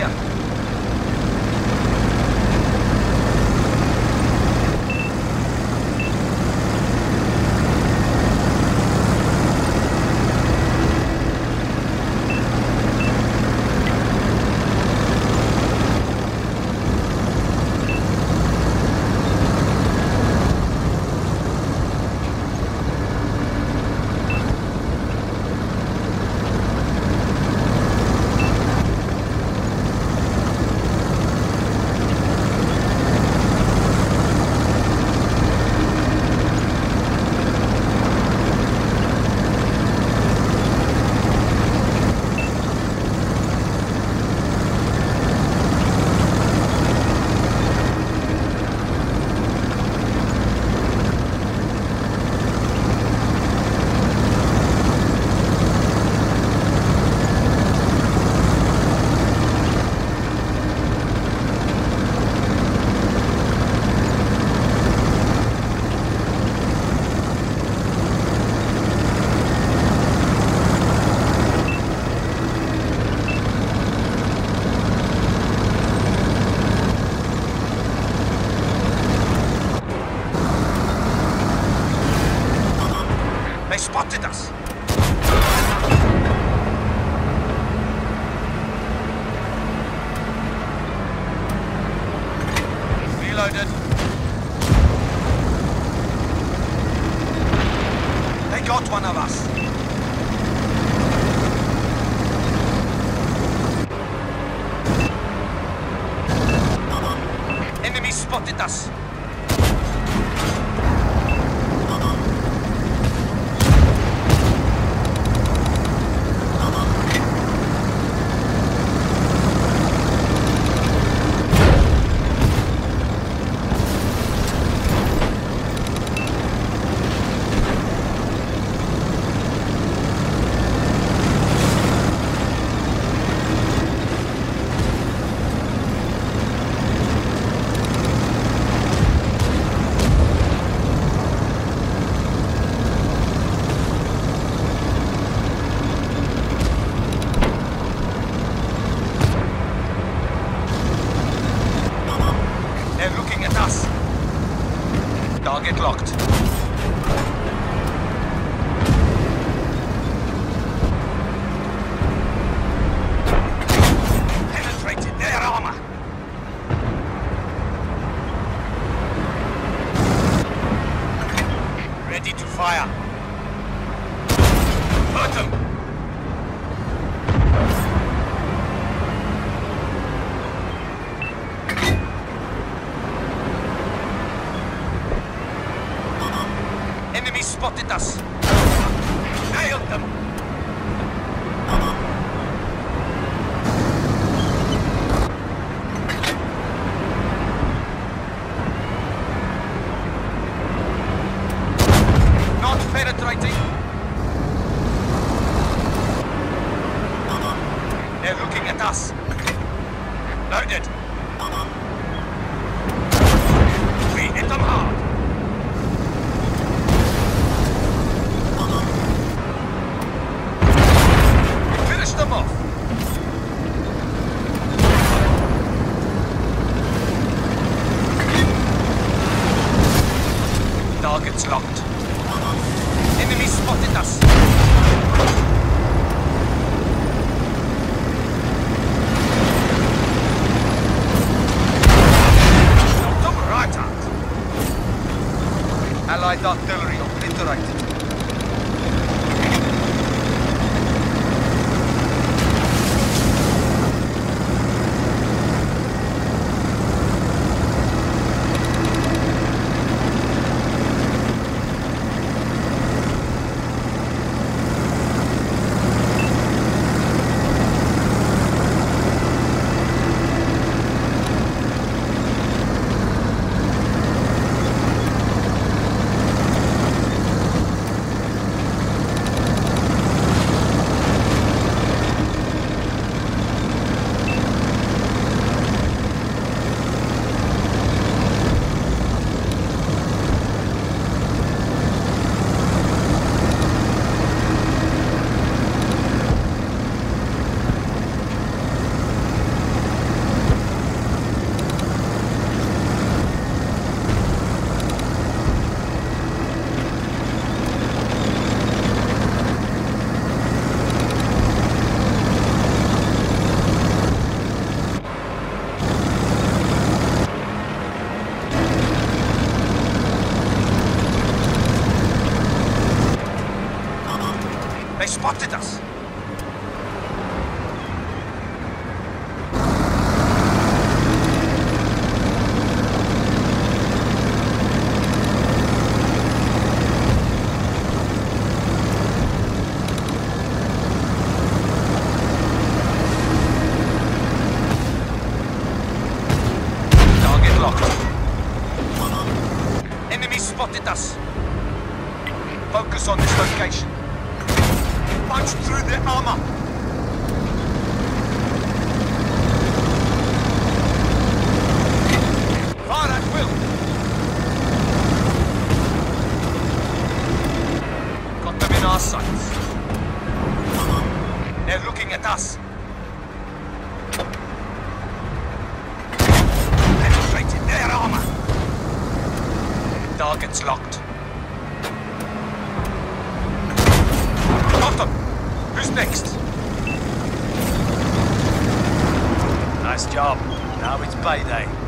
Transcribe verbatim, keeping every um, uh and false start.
clear. They spotted us! Reloaded. They got one of us. Enemy spotted us. Target locked. Penetrated their armor. Ready to fire. Hurt them. Enemy spotted us. Nailed them. Not penetrating. They're looking at us. Loaded. We hit them hard. Them off. Targets locked. Enemy spotted us. Knocked them right out. Allied artillery obliterated. spotted us. Target locked. Enemy spotted us. Focus on this location. Punch through their armor. Fire at will. Got them in our sights. They're looking at us. Penetrated their armor. Target's locked. Got them. Who's next? Nice job. Now it's payday.